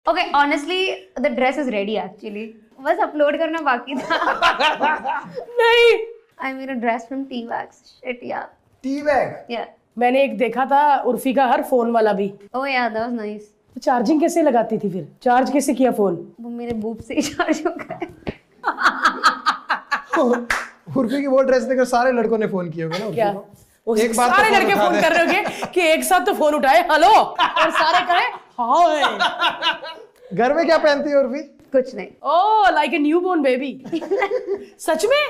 Okay, honestly, the dress is ready actually. बस upload करना बाकी था. नहीं, I made a dress from T-Wax. Shit, yeah. Tea bag. Yeah. मैंने एक देखा था उर्फी का हर फोन वाला भी. Oh yeah, that was nice. तो चार्जिंग कैसे लगाती थी फिर? चार्ज कैसे किया फोन? वो मेरे बूब से ही चार्ज हो गए. उर्फी की वो ड्रेस देखकर सारे लड़कों ने फोन किए होंगे ना क्या? उर्फी को। एक बार सारे तो लड़के उठा फोन दे। कर रहे होंगे कि एक साथ तो फोन उठाए हेलो और सारे कहे हाय. घर में क्या पहनती है उर्फी? कुछ नहीं. Oh like a newborn baby. सच में?